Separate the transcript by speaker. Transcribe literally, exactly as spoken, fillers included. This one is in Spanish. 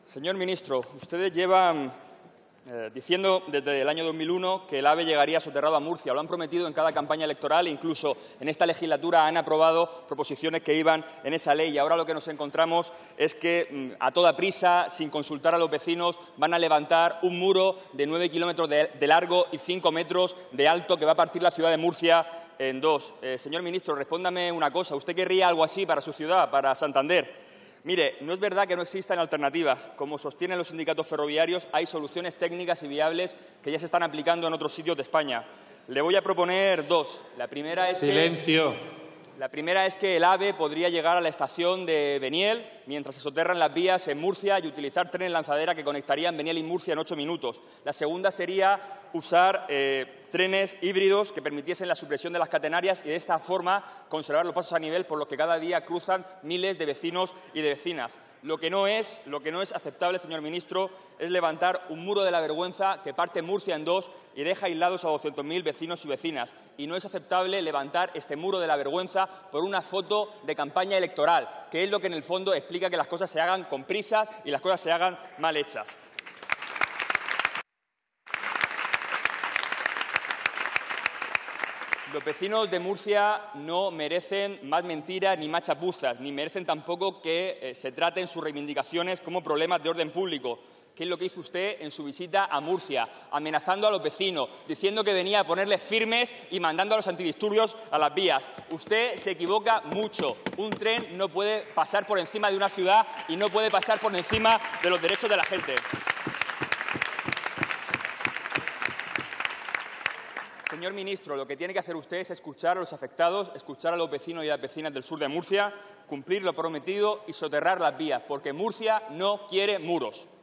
Speaker 1: Señor ministro, ustedes llevan eh, diciendo desde el año dos mil uno que el AVE llegaría soterrado a Murcia. Lo han prometido en cada campaña electoral e incluso en esta legislatura han aprobado proposiciones que iban en esa ley. Y ahora lo que nos encontramos es que, a toda prisa, sin consultar a los vecinos, van a levantar un muro de nueve kilómetros de, de largo y cinco metros de alto que va a partir la ciudad de Murcia en dos. Eh, señor ministro, respóndame una cosa. ¿Usted querría algo así para su ciudad, para Santander? Mire, no es verdad que no existan alternativas. Como sostienen los sindicatos ferroviarios, hay soluciones técnicas y viables que ya se están aplicando en otros sitios de España. Le voy a proponer dos. La primera es
Speaker 2: Silencio.
Speaker 1: que... La primera es que el AVE podría llegar a la estación de Beniel mientras se soterran las vías en Murcia y utilizar trenes lanzadera que conectarían Beniel y Murcia en ocho minutos. La segunda sería usar eh, trenes híbridos que permitiesen la supresión de las catenarias y de esta forma conservar los pasos a nivel por los que cada día cruzan miles de vecinos y de vecinas. Lo que no es, lo que no es aceptable, señor ministro, es levantar un muro de la vergüenza que parte Murcia en dos y deja aislados a doscientos mil vecinos y vecinas. Y no es aceptable levantar este muro de la vergüenza por una foto de campaña electoral, que es lo que en el fondo explica que las cosas se hagan con prisas y las cosas se hagan mal hechas. Los vecinos de Murcia no merecen más mentiras ni más chapuzas, ni merecen tampoco que eh, se traten sus reivindicaciones como problemas de orden público. ¿Qué es lo que hizo usted en su visita a Murcia? Amenazando a los vecinos, diciendo que venía a ponerles firmes y mandando a los antidisturbios a las vías. Usted se equivoca mucho. Un tren no puede pasar por encima de una ciudad y no puede pasar por encima de los derechos de la gente. Señor ministro, lo que tiene que hacer usted es escuchar a los afectados, escuchar a los vecinos y las vecinas del sur de Murcia, cumplir lo prometido y soterrar las vías, porque Murcia no quiere muros.